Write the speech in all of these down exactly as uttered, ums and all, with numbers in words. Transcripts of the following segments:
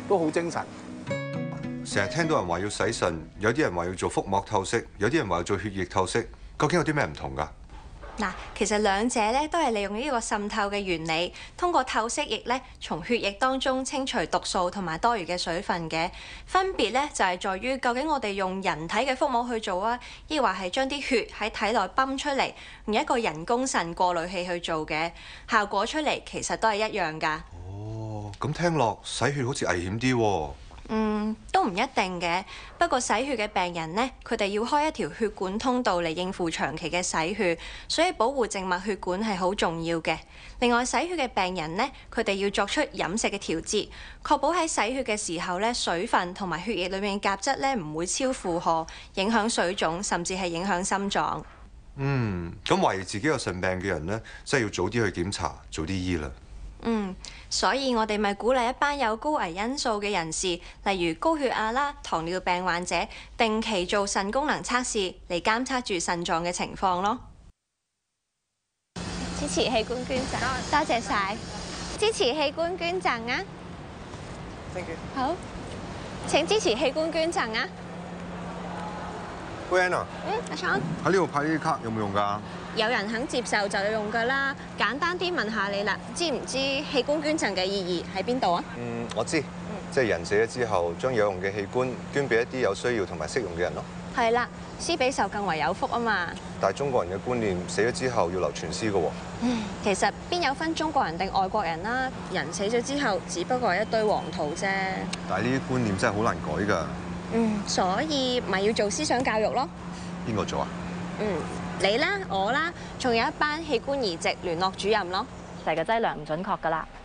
都好精神。 成日聽到人話要洗腎，有啲人話要做腹膜透析，有啲人話要做血液透析，究竟有啲咩唔同㗎？ 嗱，其實兩者咧都係利用呢個滲透嘅原理，通過透析液咧從血液當中清除毒素同埋多餘嘅水分嘅。分別咧就係在於究竟我哋用人體嘅腹膜去做啊，抑或係將啲血喺體內泵出嚟，用一個人工腎過濾器去做嘅，效果出嚟其實都係一樣㗎。 哦，咁聽落洗血好似危險啲喎。 嗯，都唔一定嘅。不過洗血嘅病人呢，佢哋要開一條血管通道嚟應付長期嘅洗血，所以保護靜脈血管係好重要嘅。另外，洗血嘅病人呢，佢哋要作出飲食嘅調節，確保喺洗血嘅時候呢，水分同埋血液裏面嘅鉀質呢唔會超負荷，影響水腫，甚至係影響心臟。 嗯，咁懷疑自己有腎病嘅人呢，真係要早啲去檢查，早啲醫啦。 嗯，所以我哋咪鼓勵一班有高危因素嘅人士，例如高血壓啦、糖尿病患者，定期做腎功能測試嚟監測住腎臟嘅情況咯。 支持器官捐贈，多謝晒。支持器官捐贈啊！ Thank you。 好，請支持器官捐贈啊！ 喂 Anna， 嗯，阿爽， 喺呢度派呢啲卡有冇用㗎？ 有人肯接受就有用㗎啦。簡單啲問下你啦，知唔知器官捐贈嘅意義喺邊度啊？ 嗯，我知，即係人死咗之後，將有用嘅器官捐俾一啲有需要同埋適用嘅人咯。 係啦，施比受更為有福啊嘛。 但係中國人嘅觀念，死咗之後要留全屍㗎喎。 嗯，其實邊有分中國人定外國人啦？人死咗之後，只不過係一堆黃土啫。 但係呢啲觀念真係好難改㗎。 嗯，所以咪要做思想教育咯。 邊個做啊？ 嗯，你啦，我啦，仲有一班器官移植聯絡主任咯。 成個劑量唔準確㗎啦。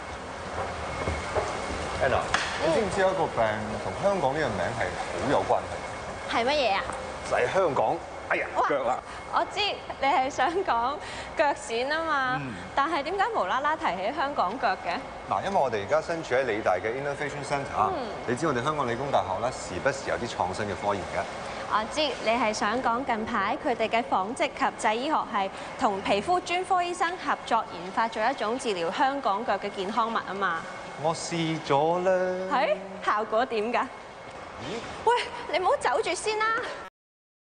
Anna，你知唔知有一個病同香港呢個名係好有關係？ 係乜嘢啊？ 就係香港。哎呀，腳啦！ 我知你係想講腳癬啊嘛， 嗯、 但係點解無啦啦提起香港腳嘅？ 嗱，因為我哋而家身處喺理大嘅 Innovation Centre，、嗯、你知我哋香港理工大學咧，時不時有啲創新嘅科研嘅。 我知你係想講近排佢哋嘅紡織及製醫學系同皮膚專科醫生合作研發咗一種治療香港腳嘅健康物啊嘛。 我試咗啦。 係？效果點㗎？ 咦？ 喂，你唔好走住先啦！